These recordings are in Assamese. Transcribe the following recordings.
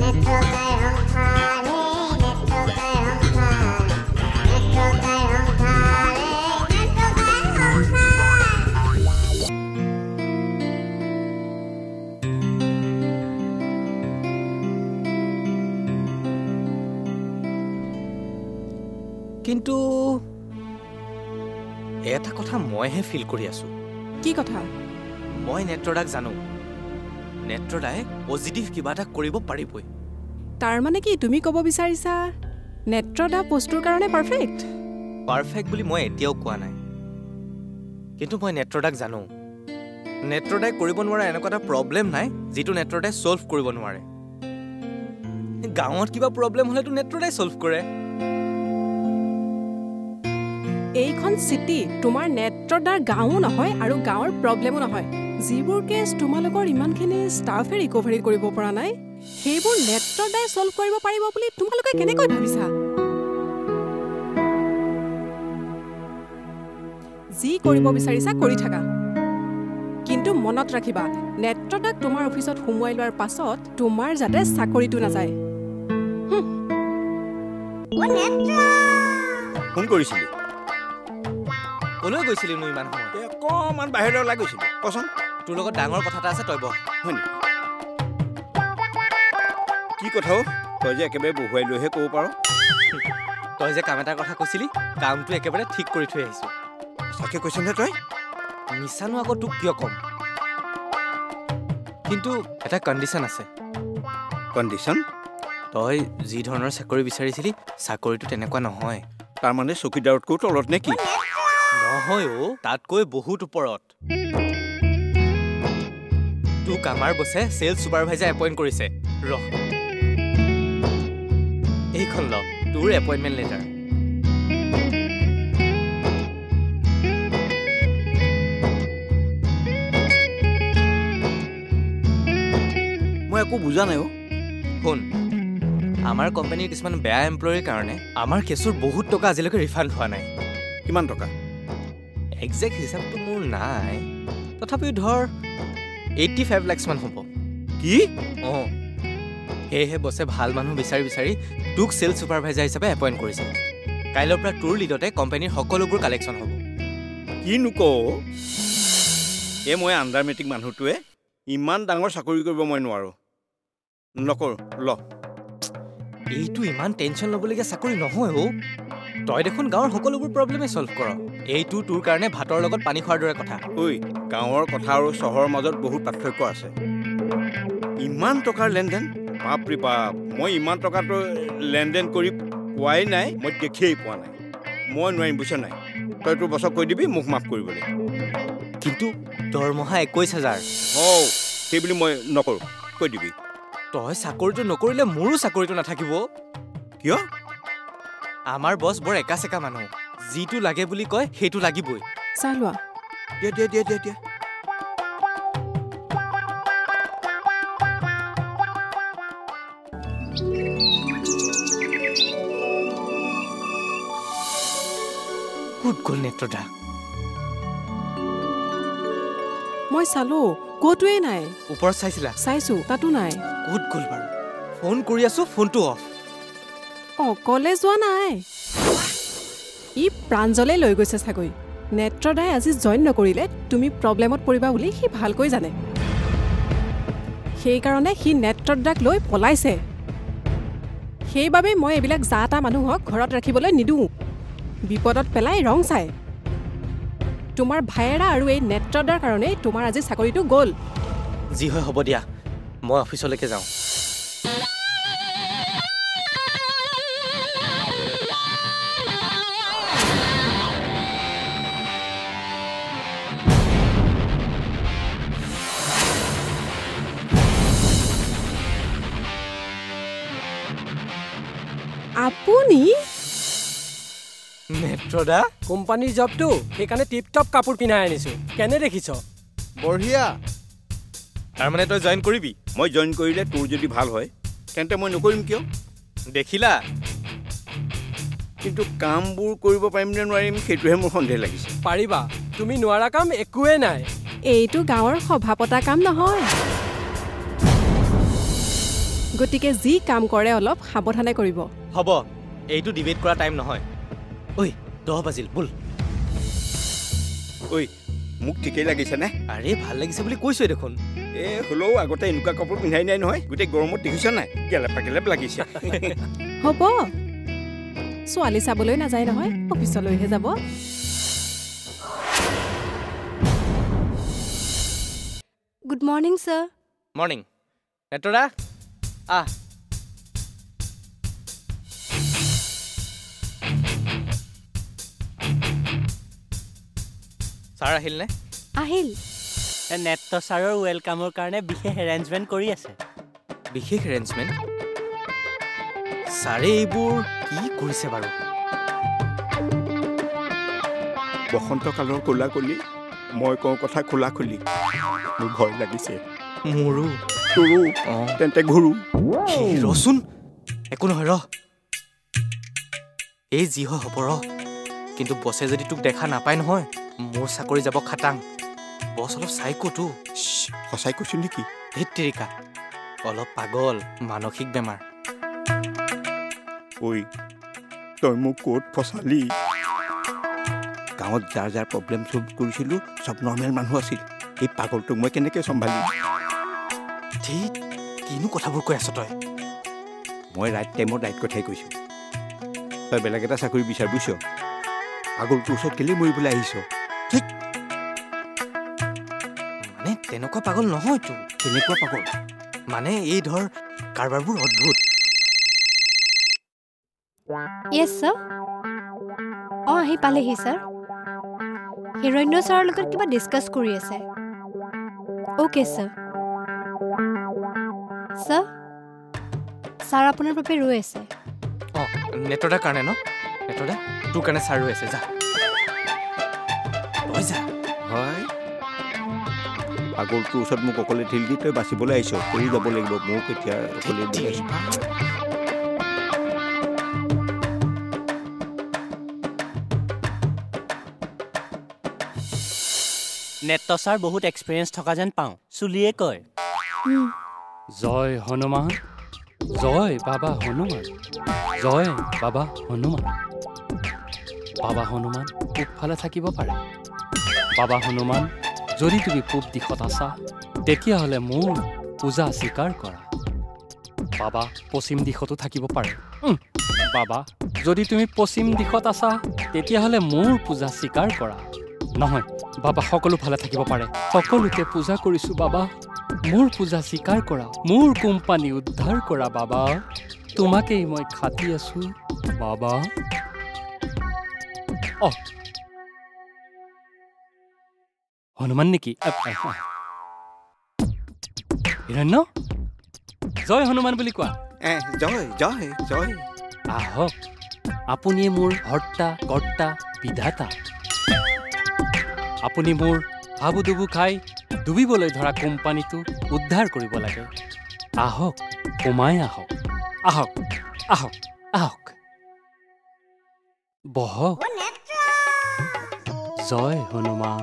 কিন্তু এটা কথা মইহে ফিল কৰি আছো। কি কথা? মই নেত্ৰদাক জানো, নেত্ৰদাই পজিটিভ কিবা এটা কৰিব পাৰিবই। তাৰ মানে কি তুমি ক'ব বিচাৰিছা নেত্ৰদা পোষ্টটোৰ কাৰণে পাৰফেক্ট? পাৰফেক্ট বুলি মই এতিয়াও কোৱা নাই, কিন্তু মই নেত্ৰদাক জানো। নেত্ৰদাই কৰিব নোৱাৰা এনেকুৱা এটা প্ৰব্লেম নাই যিটো নেত্ৰদাই ছল্ভ কৰিব নোৱাৰে। গাঁৱত কিবা প্ৰব্লেম হ'লেতো নেত্ৰদাই ছল্ভ কৰে। এইখন চিটি তোমাৰ নেত্ৰদাৰ গাঁও নহয় আৰু গাঁৱৰ প্ৰব্লেমো নহয়। যিবোৰ কেছ তোমালোকৰ ইমানখিনি ষ্টাফে ৰিকভাৰী কৰিব পৰা নাই সেইবোৰ নেত্ৰদাই ছল্ভ কৰিব পাৰিব বুলি তোমালোকে কেনেকৈ ভাবিছা? যি কৰিব বিচাৰিছা কৰি থাকা, কিন্তু মনত ৰাখিবা নেত্ৰদাক তোমাৰ অফিচত সোমোৱাই লোৱাৰ পাছত তোমাৰ যাতে চাকৰিটো নাযায়। ফোন কৰিছিলি? কলৈ গৈছিলি নো ইমান সময়? অকণমান বাহিৰলৈ ওলাই গৈছিলো। কচোন, তোৰ লগত ডাঙৰ কথা এটা আছে, তই বহ। হয় নেকি? কি কথাও? তই যে একেবাৰে বহুৱাই লৈহে ক'ব পাৰ। তই যে কাম এটাৰ কথা কৈছিলি, কামটো একেবাৰে ঠিক কৰি থৈ আহিছো। তাকে কৈছনে তই? মিছানো আকৌ তোক কিয় ক'ম, কিন্তু এটা কণ্ডিশ্যন আছে। কণ্ডিশ্যন? তই যি ধৰণৰ চাকৰি বিচাৰিছিলি চাকৰিটো তেনেকুৱা নহয়। তাৰমানে চকীদাৰতকৈ তলত নে কি? নহয় অ', তাতকৈ বহুত ওপৰত। তোক আমাৰ বছে চেলছ ছুপাৰভাইজাৰ এপইণ্ট কৰিছে। ৰহ, এইখন ল, তোৰ এপইণ্টমেণ্ট লেটাৰ। মই একো বুজা নাই অ'। শুন, আমাৰ কোম্পানীৰ কিছুমান বেয়া এমপ্লয়ীৰ কাৰণে আমাৰ কেছৰ বহুত টকা আজিলৈকে ৰিফাণ্ড হোৱা নাই। কিমান টকা? একজেক্ট হিচাপটো মোৰ নাই, তথাপিও ধৰ 85 লাখমান হ'ব। কি? অঁ, সেয়েহে বছে ভাল মানুহ বিচাৰি বিচাৰি তোক চেলছ ছুপাৰভাইজাৰ হিচাপে এপইণ্ট কৰিছে। কাইলৈৰ পৰা তোৰ লিডতে কোম্পানীৰ সকলোবোৰ কালেকশ্যন হ'ব। কিনো কওঁ? এই মই আণ্ডাৰ মেট্ৰিক মানুহটোৱে ইমান ডাঙৰ চাকৰি কৰিব মই নোৱাৰোঁ। নকৰোঁ, ল। এইটো ইমান টেনশ্যন ল'বলগীয়া চাকৰি নহয় অ'। তই দেখোন গাঁৱৰ সকলোবোৰ প্ৰব্লেমেই ছল্ভ কৰ। এইটো তোৰ কাৰণে ভাতৰ লগত পানী খোৱাৰ দৰে কথা। ঐ, গাঁৱৰ কথা আৰু চহৰৰ মাজত বহুত পাৰ্থক্য আছে। ইমান টকাৰ লেনদেন, বাপৰে বাপ! মই ইমান টকাটো লেনদেন কৰি পোৱাই নাই, মই দেখিয়েই পোৱা নাই। মই নোৱাৰিম, বুজিছ নাই? তই তোৰ বছক কৈ দিবি মোক মাফ কৰিবলৈ। কিন্তু দৰমহা 21,000। অঁ, সেই বুলি মই নকৰোঁ, কৈ দিবি। তই চাকৰিটো নকৰিলে মোৰো চাকৰিটো নাথাকিব। কিয়? আমাৰ বছ বৰ একা চেকা মানুহ, যিটো লাগে বুলি কয় সেইটো লাগিবই। চাহ লোৱা। দিয়া দিয়া দিয়া দিয়া দিয়া। ক'ত গ'ল নেত্ৰদা? মই চালো, ক'তোৱেই নাই। ওপৰত চাইছিলা? চাইছো, তাতো নাই। ক'ত গ'ল বাৰু? ফোন কৰি আছো, ফোনটো অফ। অকলে যোৱা নাই, ই প্ৰাঞ্জলে লৈ গৈছে চাগৈ। নেত্ৰদাই আজি জইন নকৰিলে তুমি প্ৰব্লেমত পৰিবা বুলি সি ভালকৈ জানে। সেইকাৰণে সি নেত্ৰদাক লৈ পলাইছে। সেইবাবে মই এইবিলাক যা তা মানুহক ঘৰত ৰাখিবলৈ নিদিওঁ, বিপদত পেলাই ৰং চাই। তোমাৰ ভায়েৰা আৰু এই নেত্ৰদাৰ কাৰণেই তোমাৰ আজি চাকৰিটো গ'ল। যি হয় হ'ব দিয়া, মই অফিচলৈকে যাওঁ। আপুনি? নেত্ৰদা? কোম্পানীৰ জবটো, সেইকাৰণে টিপ টপ কাপোৰ পিন্ধাই আনিছো। কেনে দেখিছ? বঢ়িয়া। তাৰমানে তই জইন কৰিবি? মই জইন কৰিলে তোৰ যদি ভাল হয় তেন্তে মই নকৰিম কিয়? দেখিলা? কিন্তু কামবোৰ কৰিব পাৰিম নে নোৱাৰিম সেইটোহে মোৰ সন্দেহ লাগিছে। পাৰিবা, তুমি নোৱাৰা কাম একোৱেই নাই। এইটো গাঁৱৰ সভা পতা কাম নহয়। গতিকে যি কাম কৰে অলপ সাৱধানে কৰিব হ'ব এইটো ডিবেট কৰা টাইম নহয় ঐ 10 বাজিল বল ঐ মোক ঠিকেই লাগিছেনে আৰে ভাল লাগিছে বুলি কৈছোৱে দেখোন হ'লেও আগতে এনেকুৱা কাপোৰ পিন্ধাই নাই নহয় গোটেই গৰমত দেখিছ নাই গেলেপ লাগিছে হ'ব ছোৱালী চাবলৈ নাযায় নহয় অফিচলৈহে যাব গুড মৰ্ণিং ছাৰ মৰ্ণিং নেত্ৰদা আহ ছাৰ আহিল নে আহিল নেত্ৰ ছাৰৰ ৱেলকামৰ কাৰণে বিশেষ এৰেঞ্জমেণ্ট কৰি আছে বিশেষ এৰেঞ্জমেণ্ট ছাৰে এইবোৰ কি কৰিছে বাৰু বসন্ত কালৰ ক'লা কলি মই কওঁ কথা খোলা খুলি মোৰ ভয় লাগিছে মোৰো তোৰো তেন্তে ঘূৰো ৰচোন একো নহয় ৰ এই যি হয় হ'ব ৰ কিন্তু বছে যদি তোক দেখা নাপায় নহয় মোৰ চাকৰি যাব খাটাং বছ অলপ চাইকোতো সঁচাই কৈছো নেকি ধেত তেৰিকা অলপ পাগল মানসিক বেমাৰ ঐ তই মোক ক'ত ফচালি গাঁৱত যাৰ যাৰ প্ৰব্লেম চল্ভ কৰিছিলোঁ চব নৰ্মেল মানুহ আছিল এই পাগলটোক মই কেনেকৈ চম্ভালি ঠিক কিনো কথাবোৰ কৈ আছ তই মই ৰাইট টাইমত ৰাইট কথাই কৈছোঁ তই বেলেগ এটা চাকৰি বিচাৰ বুজিছ পাগলটোৰ ওচৰত কেলেই মৰিবলৈ আহিছ ঠিক মানে তেনেকুৱা পাগল নহয়তো কেনেকুৱা পাগল মানে এই ধৰ কাৰবাৰবোৰ অদ্ভুত য়েছ ছাৰ অঁ আহি পালেহি ছাৰ হিৰণ্য ছাৰৰ লগত কিবা ডিছকাছ কৰি আছে অ'কে ছাৰ ছাৰ আপোনাৰ বাবে ৰৈ আছে অঁ নেত্ৰদাৰ কাৰণে ন নেত্ৰদা তোৰ কাৰণে ছাৰ ৰৈ আছে যা তই যা হয় পাগলটোৰ ওচৰত মোক অকলে ঠেলি দি তই বাচিবলৈ আহিছ কৰি যাব লাগিব মোক এতিয়া অকলে নেত্ৰ ছাৰ বহুত এক্সপিৰিয়েঞ্চ থকা যেন পাওঁ চুলিয়ে কয় জয় হনুমান জয় বাবা হনুমান জয় বাবা হনুমান বাবা হনুমান পূবফালে থাকিব পাৰে বাবা হনুমান যদি তুমি পূব দিশত আছা তেতিয়াহ'লে মোৰ পূজা স্বীকাৰ কৰা বাবা পশ্চিম দিশতো থাকিব পাৰে বাবা যদি তুমি পশ্চিম দিশত আছা তেতিয়াহ'লে মোৰ পূজা স্বীকাৰ কৰা নহয় বাবা সকলো ফালে থাকিব পাৰে সকলোতে পূজা কৰিছোঁ বাবা মোৰ পূজা স্বীকাৰ কৰা মোৰ কোম্পানী উদ্ধাৰ কৰা বাবা তোমাকেই মই খাটি আছো বাবা হনুমান নেকি হিৰণ্য জয় হনুমান বুলি কোৱা জয় জয় জয় আহক আপুনিয়ে মোৰ হৰ্তা কৰ্তা বিধাতা আপুনি মোৰ হাবু ডুবু খাই ডুবিবলৈ ধৰা কোম্পানীটো উদ্ধাৰ কৰিব লাগে আহক সোমাই আহক আহক আহক আহক বহক জয় হনুমান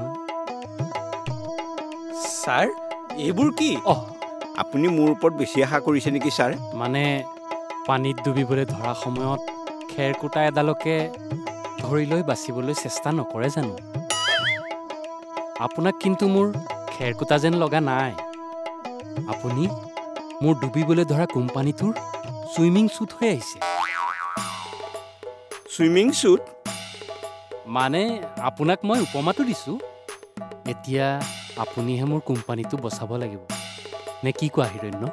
ছাৰ এইবোৰ কি আপুনি মোৰ ওপৰত বেছি আশা কৰিছে নেকি ছাৰ মানে পানীত ডুবিবলৈ ধৰা সময়ত খেৰকুটা এডালকে ধৰি লৈ বাচিবলৈ চেষ্টা নকৰে জানো আপোনাক কিন্তু মোৰ খেৰকুটা যেন লগা নাই আপুনি মোৰ ডুবিবলৈ ধৰা কোম্পানীটোৰ ছুইমিং শ্বুট হৈ আহিছে ছুইমিং শ্বুট মানে আপোনাক মই উপমাটো দিছোঁ এতিয়া আপুনিহে মোৰ কোম্পানীটো বচাব লাগিব নে কি কোৱা হিৰণ্য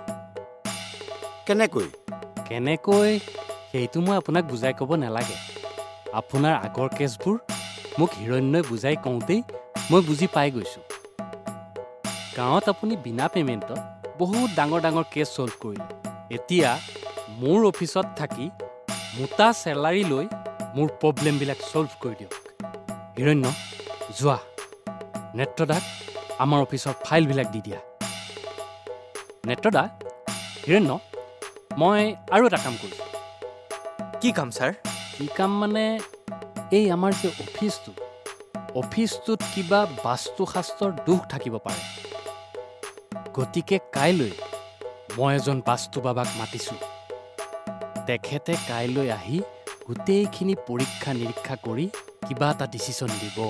কেনেকৈ সেইটো মই আপোনাক বুজাই ক'ব নালাগে আপোনাৰ আগৰ কেছবোৰ মোক হিৰণ্যই বুজাই কওঁতেই মই বুজি পাই গৈছোঁ গাঁৱত আপুনি বিনা পে'মেণ্টত বহুত ডাঙৰ ডাঙৰ কেছ ছল্ভ কৰিলে এতিয়া মোৰ অফিচত থাকি মোটা চেলাৰী লৈ মোৰ প্ৰব্লেমবিলাক ছল্ভ কৰি দিয়ক হিৰণ্য যোৱা নেত্ৰদাক আমাৰ অফিচৰ ফাইলবিলাক দি দিয়া নেত্ৰদা হিৰণ্য মই আৰু এটা কাম কৰিছোঁ কি কাম ছাৰ কি কাম মানে এই আমাৰ যে অফিচটোত কিবা বাস্তুশাস্ত্ৰৰ দোষ থাকিব পাৰে গতিকে কাইলৈ মই এজন বাস্তু বাবাক মাতিছোঁ তেখেতে কাইলৈ আহি গোটেইখিনি পৰীক্ষা নিৰীক্ষা কৰি কিবা এটা ডিচিশ্যন দিব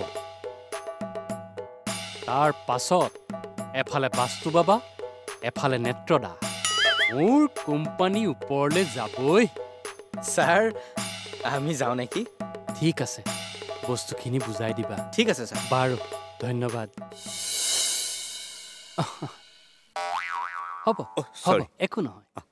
তাৰ পাছত এফালে বাস্তু বাবা এফালে নেত্ৰদা মোৰ কোম্পানী ওপৰলৈ যাবই ছাৰ আমি যাওঁ নেকি ঠিক আছে বস্তুখিনি বুজাই দিবা ঠিক আছে ছাৰ বাৰু ধন্যবাদ হ'ব হ'ব sorry. একো নহয়